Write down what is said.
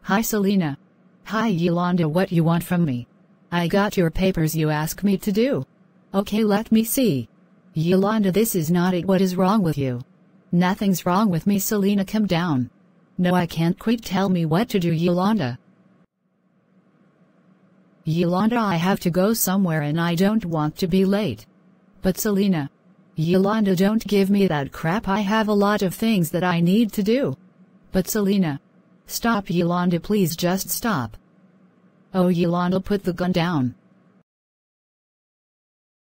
Hi Selena. Hi Yolanda, what you want from me? I got your papers you asked me to do. Okay, let me see. Yolanda, this is not it. What is wrong with you? Nothing's wrong with me, Selena, calm down. No, I can't quit. Tell me what to do, Yolanda. Yolanda, I have to go somewhere and I don't want to be late. But Selena. Yolanda, don't give me that crap. I have a lot of things that I need to do. But Selena. Stop, Yolanda, please just stop. Oh, Yolanda, put the gun down.